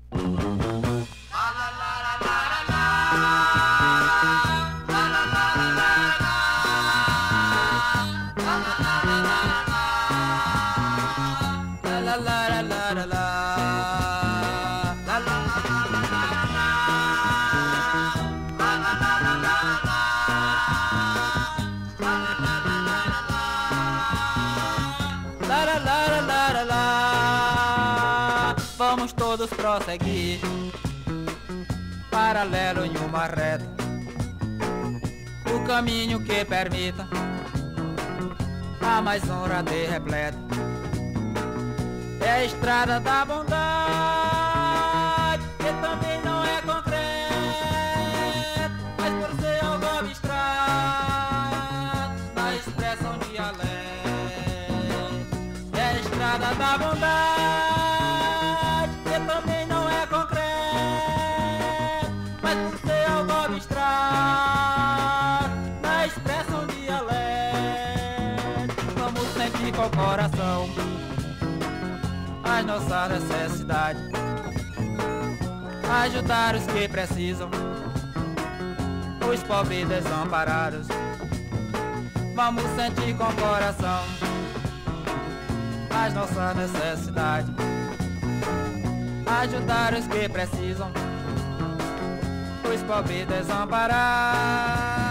Vamos todos prosseguir, paralelo em uma reta, o caminho que permita a mais honra de repleta. É a estrada da bondade, que também não é concreto, mas por ser algo abstrato, na expressão dialética. É a estrada da bondade, que também não é concreto, mas por ser algo abstrato, na expressão dialética. Vamos sentir com o coração as nossas necessidades, ajudar os que precisam, os pobres desamparados. Vamos sentir com o coração as nossas necessidades, ajudar os que precisam, os pobres desamparados.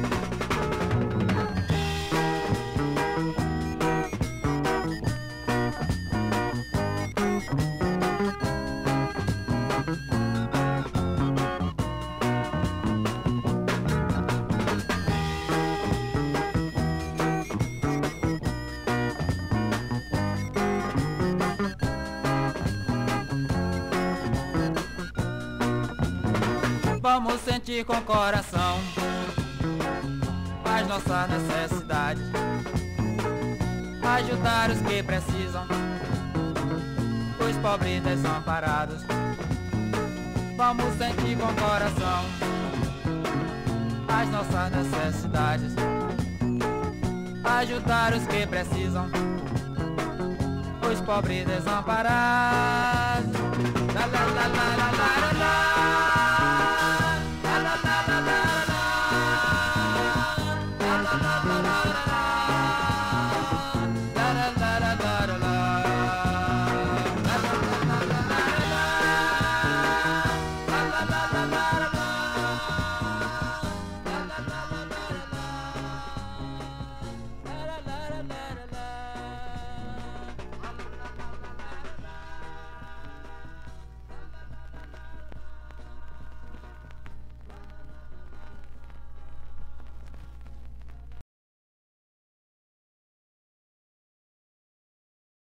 Vamos sentir com o coração as nossas necessidades, ajudar os que precisam, os pobres desamparados. Vamos sentir com o coração as nossas necessidades, ajudar os que precisam, os pobres desamparados. La, la, la, la, la.